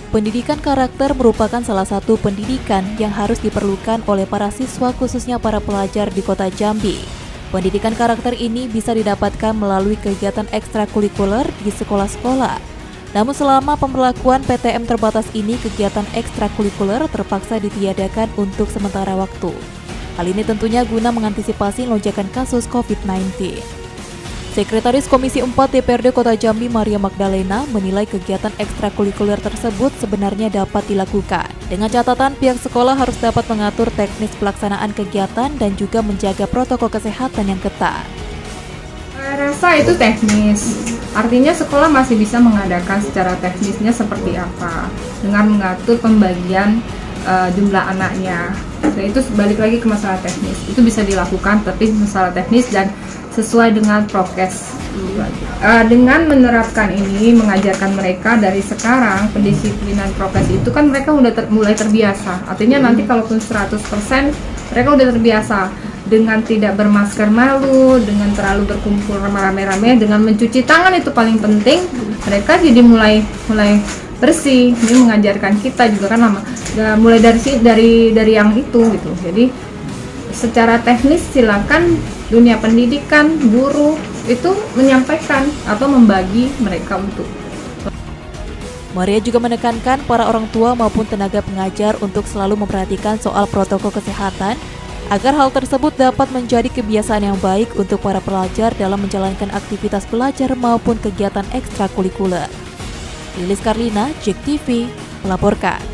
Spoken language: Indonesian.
Pendidikan karakter merupakan salah satu pendidikan yang harus diperlukan oleh para siswa, khususnya para pelajar di Kota Jambi. Pendidikan karakter ini bisa didapatkan melalui kegiatan ekstrakurikuler di sekolah-sekolah. Namun selama pemberlakuan PTM terbatas ini, kegiatan ekstrakurikuler terpaksa ditiadakan untuk sementara waktu. Hal ini tentunya guna mengantisipasi lonjakan kasus COVID-19. Sekretaris Komisi 4 DPRD Kota Jambi Maria Magdalena menilai kegiatan ekstrakurikuler tersebut sebenarnya dapat dilakukan. Dengan catatan pihak sekolah harus dapat mengatur teknis pelaksanaan kegiatan dan juga menjaga protokol kesehatan yang ketat. Saya rasa itu teknis, artinya sekolah masih bisa mengadakan secara teknisnya seperti apa, dengan mengatur pembagian jumlah anaknya. Jadi itu balik lagi ke masalah teknis, itu bisa dilakukan tapi masalah teknis dan sesuai dengan prokes. Dengan menerapkan ini, mengajarkan mereka dari sekarang pendisiplinan prokes itu kan mereka udah mulai terbiasa. Artinya nanti kalaupun 100% mereka udah terbiasa dengan tidak bermasker malu, dengan terlalu berkumpul rame-rame, dengan mencuci tangan itu paling penting. Mereka jadi mulai bersih. Ini mengajarkan kita juga kan mulai dari yang itu gitu. Jadi secara teknis silakan dunia pendidikan, guru itu menyampaikan atau membagi mereka untuk. Maria juga menekankan para orang tua maupun tenaga pengajar untuk selalu memperhatikan soal protokol kesehatan agar hal tersebut dapat menjadi kebiasaan yang baik untuk para pelajar dalam menjalankan aktivitas belajar maupun kegiatan ekstrakurikuler. Lilis Karlina, JEK TV, melaporkan.